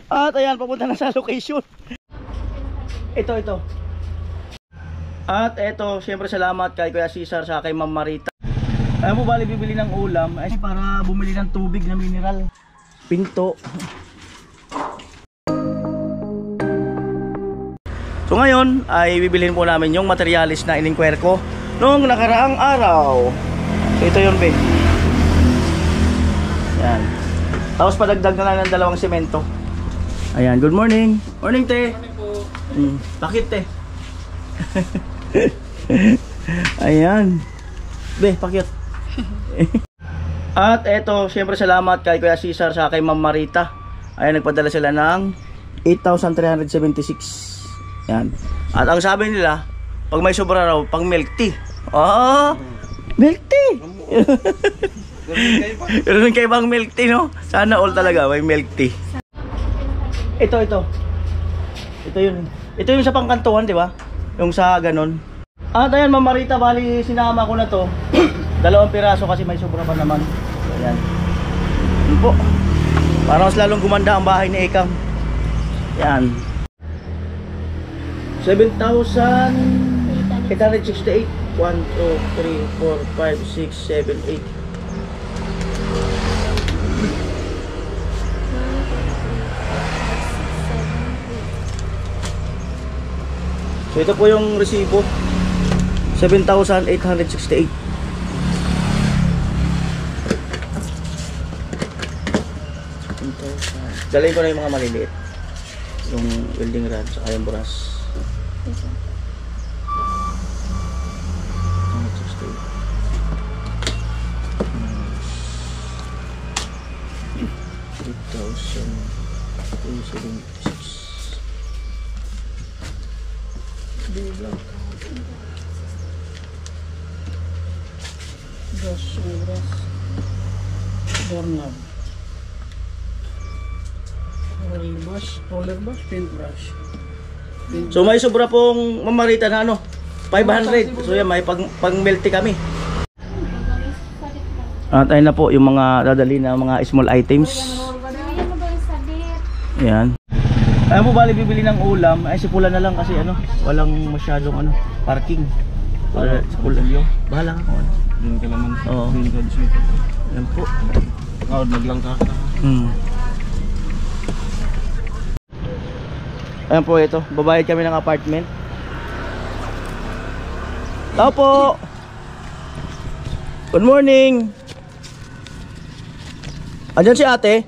At ayan, papunta na sa location. Ito. At eto, siyempre salamat kay Kuya Cesar sa kay Ma'am Marita. Ayaw mo bali bibili ng ulam ay para bumili ng tubig na mineral. Pinto. So ngayon ay bibilhin po namin yung materialis na in-inquire ko noong nakaraang araw. So ito yun, be. Yan. Tapos padagdag na lang ng 2 semento. Ayan, good morning. Morning, te. Morning po. Bakit, te? Ayan. Be, pakit. At eto, siyempre salamat kay Kuya Cesar sa kay Ma'am Marita. Ayan, nagpadala sila ng 8,376. Yan. At ang sabi nila, pag may sobra raw, pang milk tea. Milk tea. Meron kayo bang milk tea, no? Sana all talaga may milk tea. Ito yun. Ito yung sa pangkantuhan, di ba? Yung sa ganon. At ayan, Ma'am Marita, bali sinama ko na to. 2 piraso kasi may sobra pa naman. Ayan. Yun po. Para mas lalong gumanda ang bahay ni Ekam. Yan. 7,868. 1, 2, 3, 4, 5, 6, 7, 8. So ito po yung resibo. 7,868. Dalhin ko na yung mga maliliit. Yung welding rod sa yung brush. 3,276. Bilang brush, doorknob, roller brush, paintbrush. So may sobra pong Ma'am Marita na 500. So yan, may pang melty kami. At ayun na po yung mga dadali na mga small items. Ayan. Ayaw mo bali bibili ng ulam ay sipula na lang kasi walang masyadong parking. Para sipula. Bahala ka kung Doon ka naman. Oo. Doon ka dito. Ayan po. Naglang ka. Ayan po ito. Babayad kami ng apartment. Tao po. Good morning. Andyan si ate.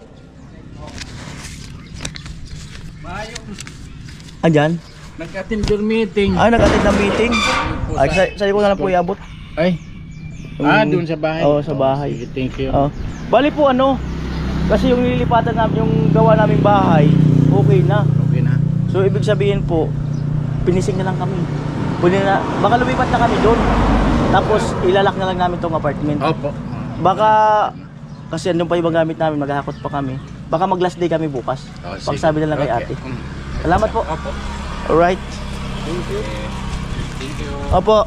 Andyan? Nag-attend your meeting. Nag-attend ng meeting. Ay, sa'yo ko na lang po iabot. Ay. Doon sa bahay. Oo, sa bahay. Sige, thank you. Bali po kasi yung nililipatan namin, yung gawa naming bahay, okay na. Okay na. So ibig sabihin po, pinising na lang kami. Pwede na, baka lumipat na kami doon. Tapos ilalak na lang namin tong apartment. Opo. Baka, kasi andun pa yung gamit namin, maghahakot pa kami. Baka mag last day kami bukas. Pagsabi na lang kay ate. Salamat po. Opo. Alright. Thank you. Thank you. Opo.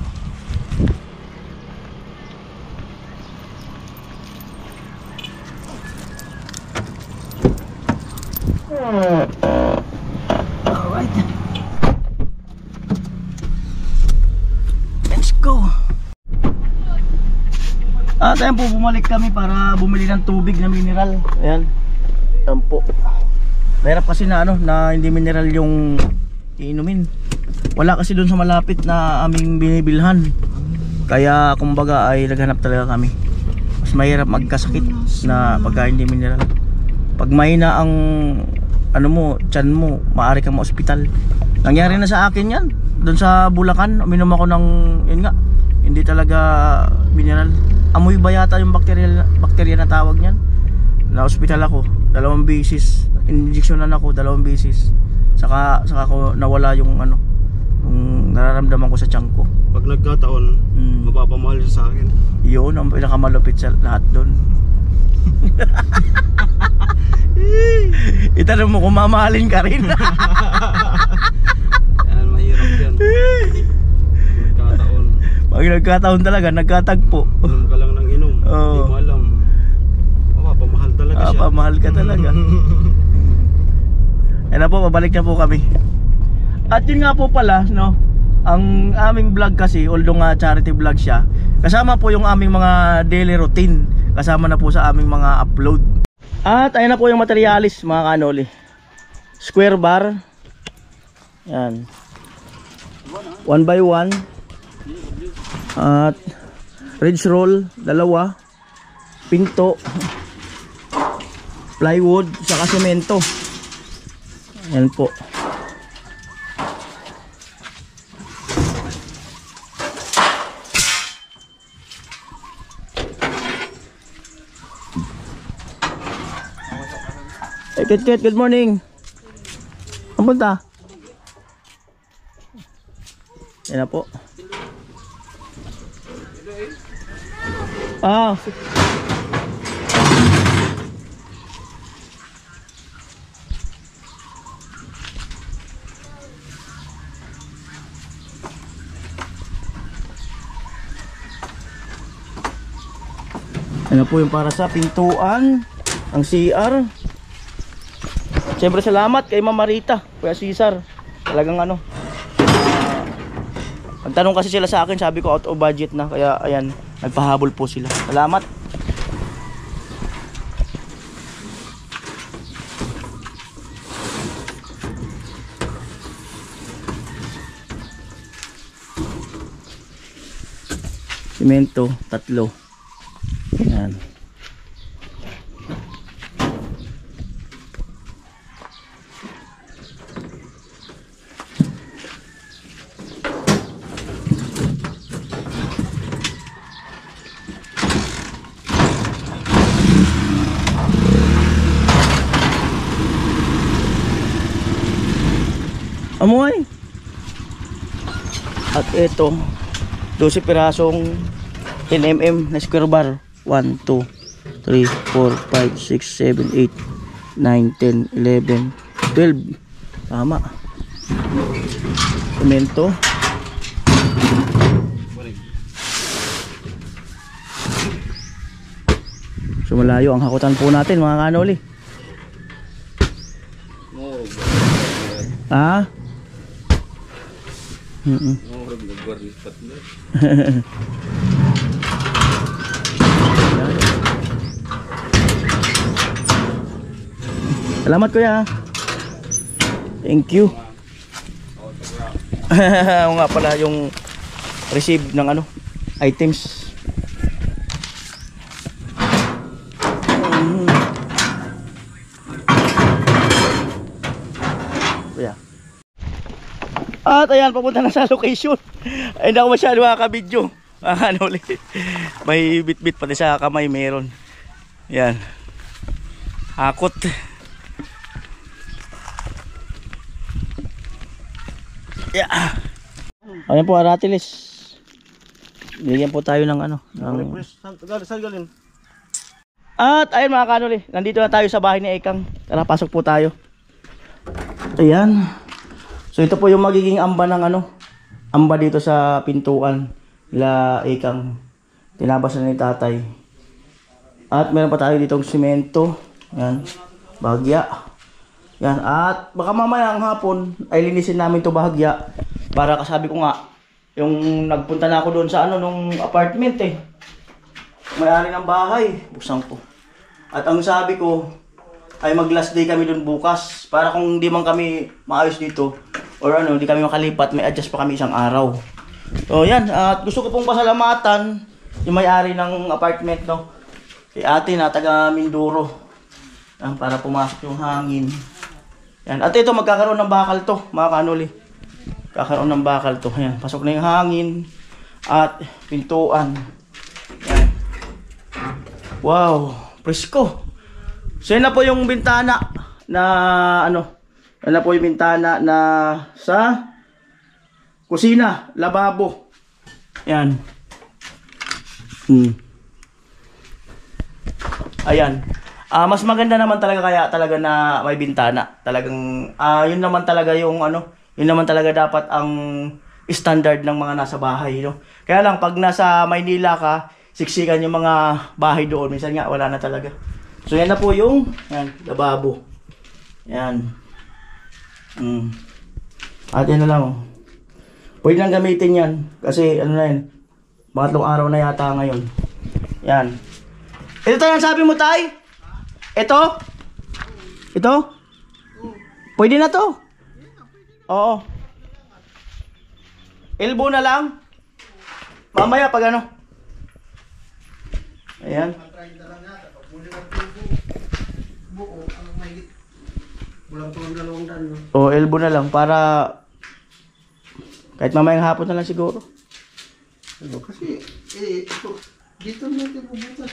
Alright. Let's go. At ayan po, bumalik kami para bumili ng tubig na mineral. Ayan. Ayan po. Mahirap kasi na hindi mineral yung iinumin. Wala kasi doon sa malapit na aming binibilhan. Kaya kumbaga ay naghanap talaga kami. Mas mahirap magkasakit na pagka hindi mineral. Pag mahina ang tiyan mo, maaari kang ma-hospital. Nangyari na sa akin yan. Doon sa Bulacan, uminom ako ng, hindi talaga mineral. Amoy ba yata yung bakterya na tawag niyan? Na-hospital ako 2 beses. Injeksyonan ako 2 beses. Saka ko nawala yung nararamdaman ko sa tiyan ko. Pag nagkataon, mapapamahal siya sa akin. Yun ang pinakamalupit sa lahat doon. Itanong mo kung mamahalin ka rin. Yan, mahirap yan. Nagkataon. Pag nagkataon talaga, nagkatagpo. Inom ka lang ng inom. Hindi mo alam. Mapapamahal talaga siya. Mapapamahal ka talaga. Ayan na po, babalik na po kami. At yun nga po pala, no, ang aming vlog kasi, although nga charity vlog siya, kasama po yung aming mga daily routine. Kasama na po sa aming mga upload. At ayan na po yung materialis mga kanoli. Square bar. Yan. 1 by 1. At ridge roll, 2. Pinto. Plywood, saka semento. Yan po. Kit, good morning. Ang punta? Yan na po. Yan na po yung para sa pintuan, ang CR. Siyempre salamat kay Ma'am Marita, Kuya Cesar. Talagang ano, nagtanong kasi sila sa akin, sabi ko out of budget na, kaya ayan, nagpahabol po sila. Salamat. Simento, 3. Ayan. Amoy. At ito 12 pirasong 10mm na square bar. 1, 2, 3, 4, 5, 6, 7, 8, 9, 10, 11, 12. Tama. Semento. So malayo ang hakutan po natin mga kanoli. Ah? Salamat kuya. Thank you. O nga pala yung receive ng ano items. Kuya. At ayan, papunta na sa location. Ay, hindi ako masyado makaka-video. Ano ulit. May bit-bit pati sa kamay meron. Yan. Hakot. Yeah. Ayan po, Aratilis. Bigyan po tayo ng ano. Saan galing? At ayun mga kanoli, nandito na tayo sa bahay ni Ekang. Tara, pasok po tayo. Ayan. So ito po yung magiging amba ng ano, amba dito sa pintuan nila Ekang. Tinabas na ni tatay. At meron pa tayo ditong simento. Yan, bahagya. Yan, at baka mamaya ang hapon ay linisin namin to bahagya. Para kasabi ko nga, yung nagpunta na ako doon sa ano, nung apartment eh. May-ari ng bahay, buksan ko. At ang sabi ko ay mag last day kami doon bukas. Para kung hindi man kami maayos dito or ano, hindi kami makalipat, may adjust pa kami isang araw. So yan, at gusto ko pong pasalamatan yung may-ari ng apartment, no, si ate na taga Mindoro. Yan, para pumasok yung hangin. Yan, at ito magkakaroon ng bakal to mga kanoli. Kakaroon ng bakal to. Yan, pasok na yung hangin at pintuan. Yan. Wow, presko. So yan na po yung bintana na ano, yan na po yung bintana na sa kusina, lababo. Yan. Ayan. Mas maganda naman talaga kaya talaga na may bintana. Talagang yun naman talaga yung ano, yun naman talaga dapat ang standard ng mga nasa bahay, no. Kaya lang pag nasa Maynila ka, siksikan yung mga bahay doon, minsan nga wala na talaga. So yan na po yung yan, lababo. Yan. At yan na lang. Oh. Pwede lang gamitin yan. Kasi ano na yun. Pangatlong araw na yata ngayon. Yan. Ito tayo ang sabi mo, Tay? Ito? Ito? Pwede na to? Oo. Elbow na lang? Mamaya pag ano? Ayan. O, elbow na lang para kahit mamayang hapon na lang siguro. Kasi, ito, dito natin bubutas.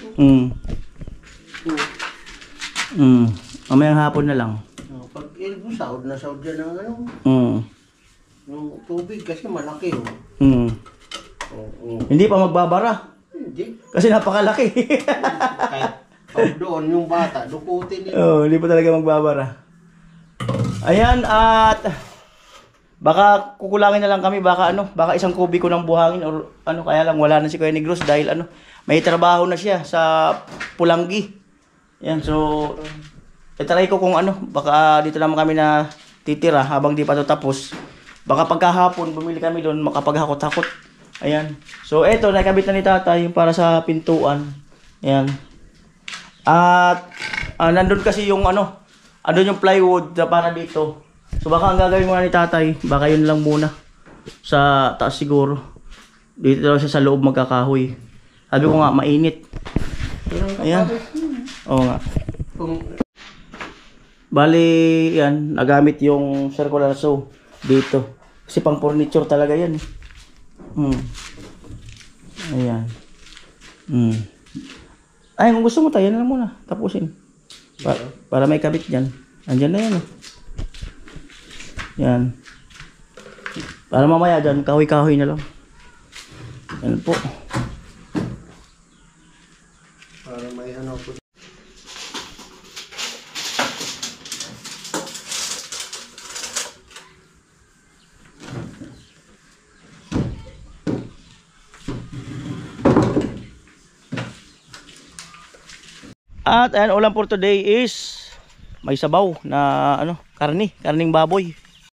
Mamayang hapon na lang. Pag elbow, sahod na sahod dyan ng ano. Yung tubig kasi malaki. Hindi pa magbabara. Hindi. Kasi napakalaki. Kahit pag doon yung bata, dukutin nila. Hindi pa talaga magbabara. Ayan, at baka kukulangin na lang kami, baka isang kubiko ng buhangin or ano, kaya lang wala na si Kuya Negros dahil may trabaho na siya sa Pulanggi. Yan, so try ko kung baka dito naman kami na titira habang di pa ito tapos. Baka pagkahapon bumili kami doon makapaghakot-hakot. Ayan. So eto, nakabit na ni Tatay yung para sa pintuan. Ayan. At nandun kasi yung andun yung plywood na para dito. So baka ang gagawin muna ni Tatay, baka yun lang muna. Sa taas siguro. Dito daw siya sa loob magkakahoy. Sabi ko nga, mainit. Ayan. Oo nga. Bali, yan, nagamit yung circular saw dito. Kasi pang furniture talaga yan. Ayan. Ay, kung gusto mo tayo na lang muna. Tapusin. Para may kabit dyan. Andyan na yan. Yan. Para mamaya dyan, kahoy-kahoy na lang. Yan po. Para may po. At ayan, ulam for today is may sabaw na karning baboy.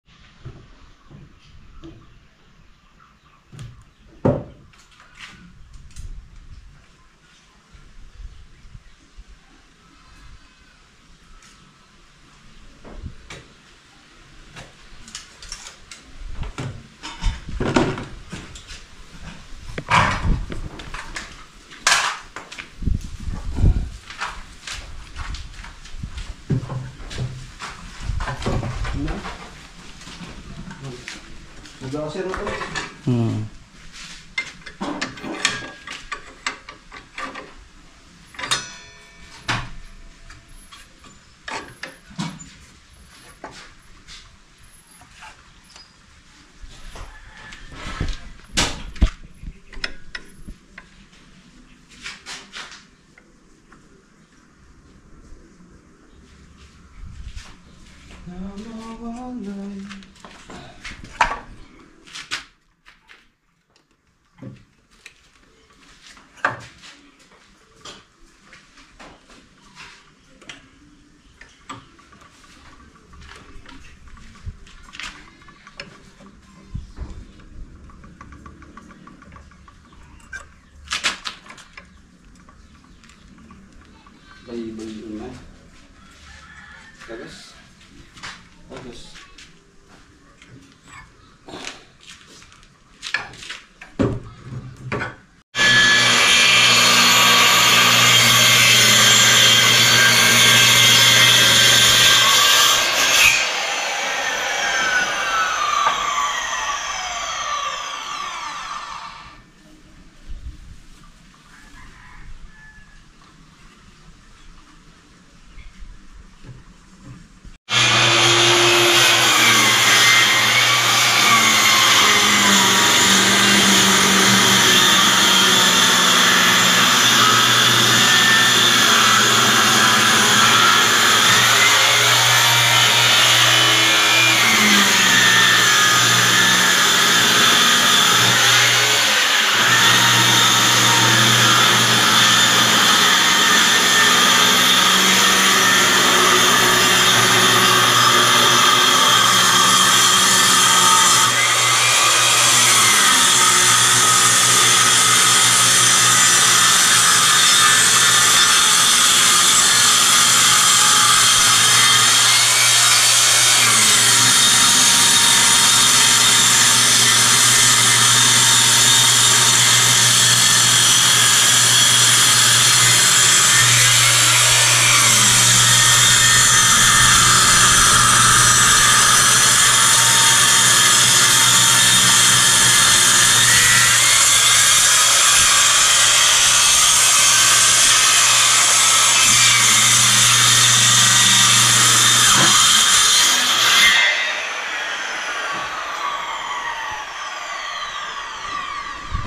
Bayi-bayi na. Bagus. Bagus.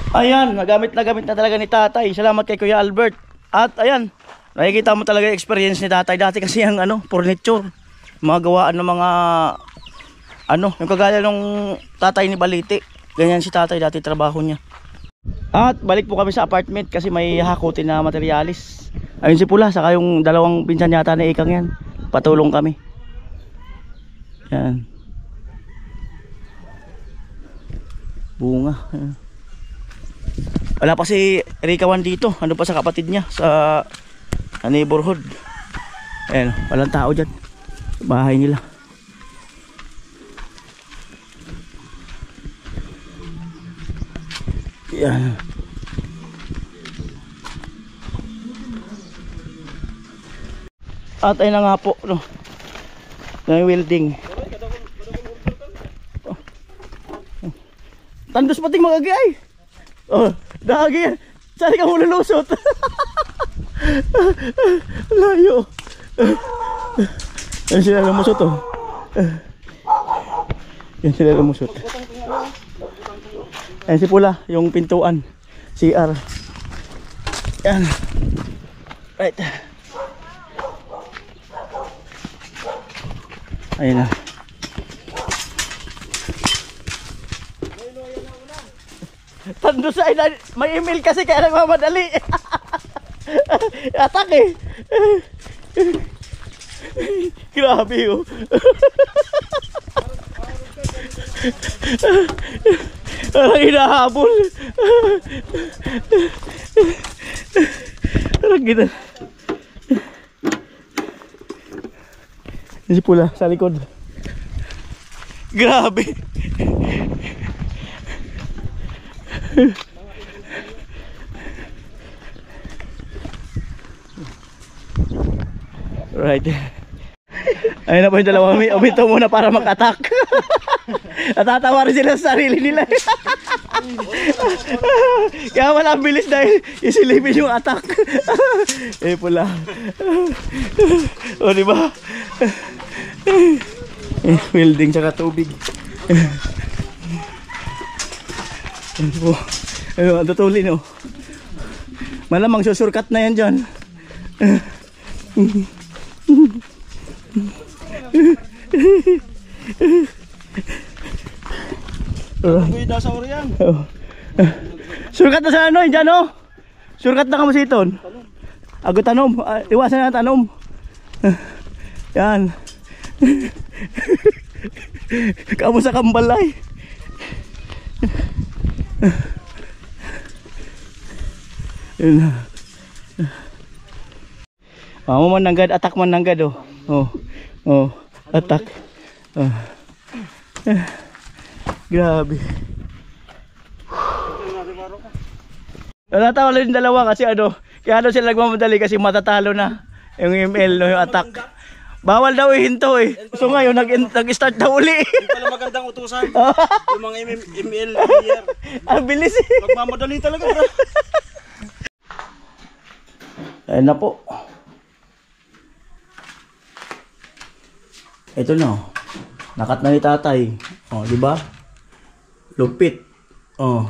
Ayan, nagamit na talaga ni tatay. Salamat kay Kuya Albert. At ayan, nakikita mo talaga yung experience ni tatay. Dati kasi yung furniture, mga gawaan ng mga yung kagaya ng tatay ni Balite. Ganyan si tatay dati trabaho niya. At balik po kami sa apartment kasi may hakutin na materialis. Ayun si Pula, saka yung dalawang pinsan yata na Ikang yan. Patulong kami. Yan. Bunga. Wala pa si Rikawan dito. Ano pa sa kapatid niya sa neighborhood. Ayan, walang tao dyan. Bahay nila. Yan. At ayun na nga po, no. Yung welding. Tandos pating magagay. Oh, dagi yan. Saan ka mo lulusot? Layo. Yan sila lumusot, oh. Yan sila lumusot. Yan si Pula, yung pintuan. CR. Yan. Right. Ayun na. Tando sa ina, may email kasi kaya nagmamadali. Atak eh. Grabe oh. Parang hinahabol. Parang gina. Si Pula sa likod. Grabe. Right. Ayun na po yung dalawa. Umito muna para mag-attack. Natatawa rin sila sa sarili nila. Kaya wala ang bilis dahil isilipin yung attack. Eh Pula. O diba? Welding tsaka tubig. Ano, tutulin oh. Malamang susurkat na yan dyan. Surkat na sa ano yun dyan oh. Surkat na kamusiton. Ago tanom. Iwasan na tanom. Yan. Kamu sa kambalay. Yun na. Mo man nanggad, attack man nanggad oh. Oh, attack. Grabe. Natatawa lang yung dalawa kasi kaya sila nagmamadali kasi matatalo na yung ML no, yung attack. Bawal daw ihinto eh. So ngayon nag-start daw uli. Yung pala magandang utusan. Yung mga ML player. Ang bilis eh. Magmamadali talaga bro. Ayun na po. Ito na. Nakat na ni tatay. Oh, di ba? Lupit. Oh.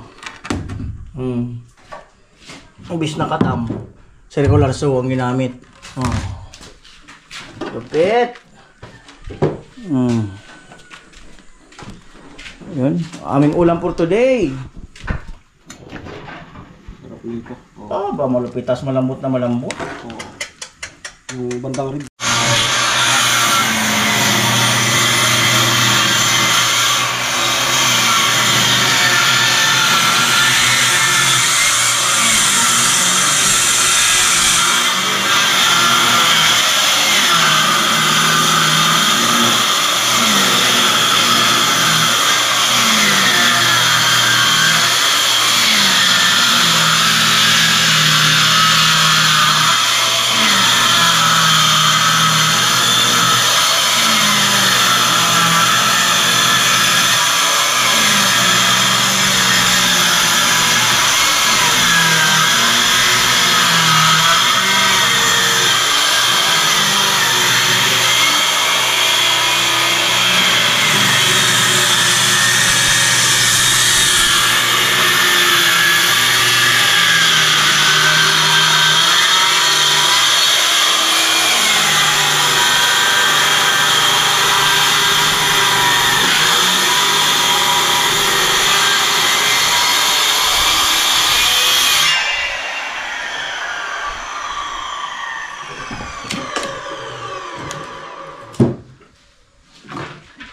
Ubis na katam. Circular saw ang ginamit. Oh. Lupit. Yun. Aming ulam for today. Ba malupitas malambot na malambot. Yung bandang rin.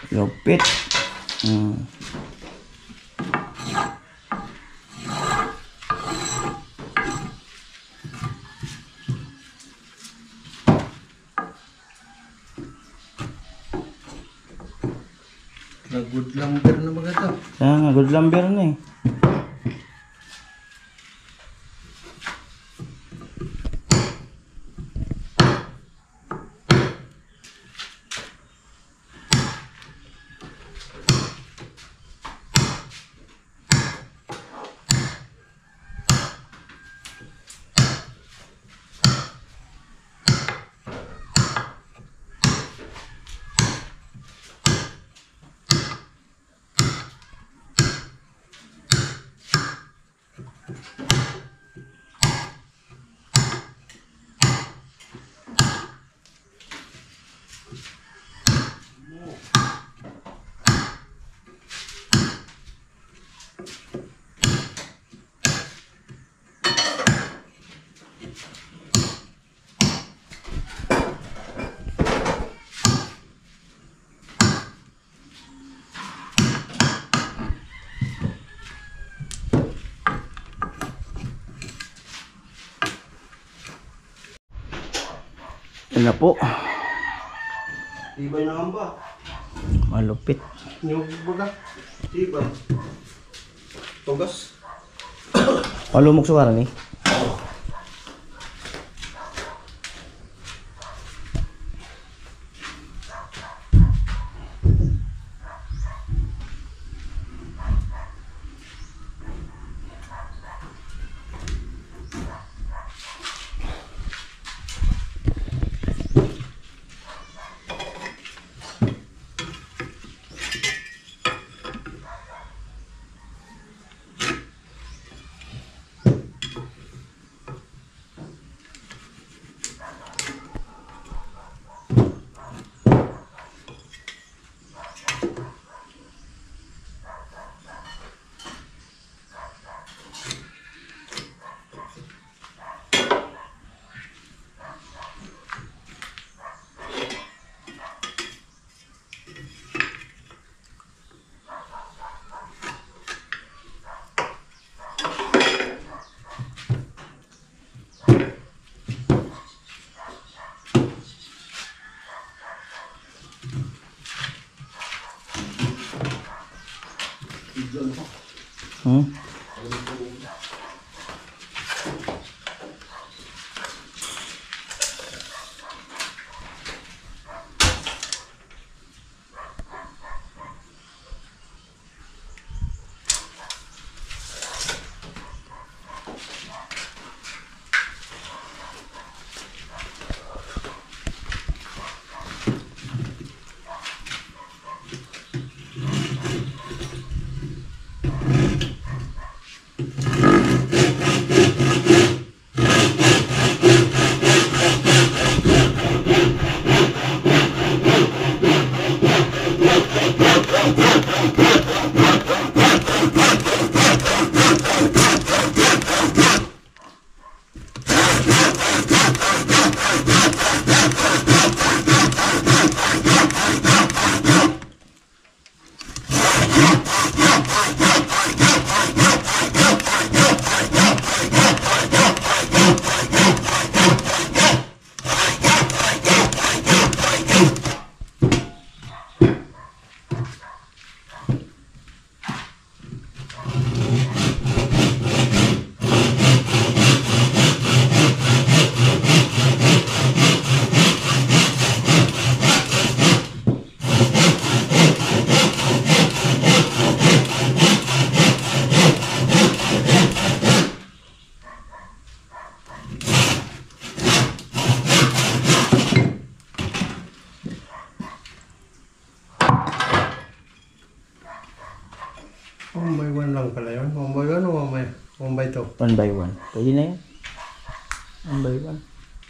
Lupit. Good lumber na mga ito. Kaya nga, good lumber na eh. Yan na po. Tibay na ba? Malupit. Yung baga. Tibay. Tugas. Malumok suwaran eh. One by one lang pala yun. One by one o one by two? 1 by 1. Pwede na yan. 1 by 1.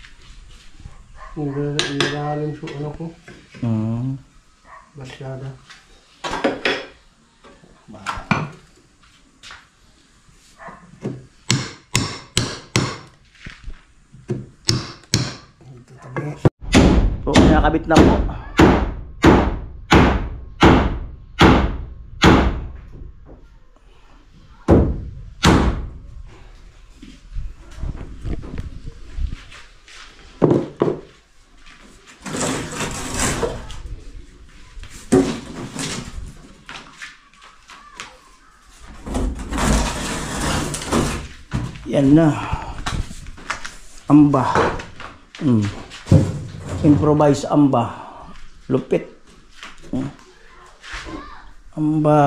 Nilalalim sa ano ko. Masyada. So, nakakabit na po. Yan na. Amba. Improvise amba. Lupit. Amba.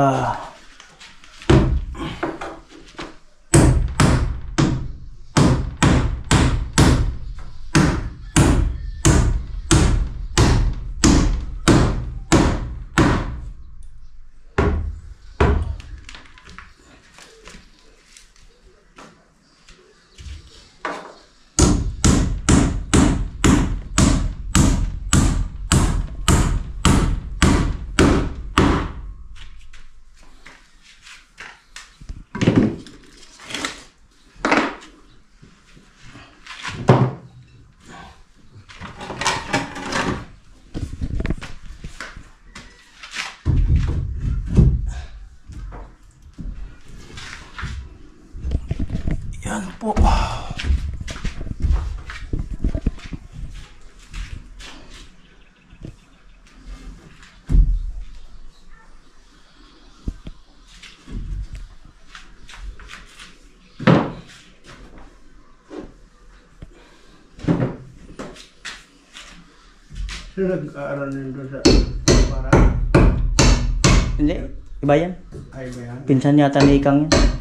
Yan po. Sino nag-aaral din doon sa para? Hindi, iba yan. Ay ba yan? Pinsan yata ni Ikang yan.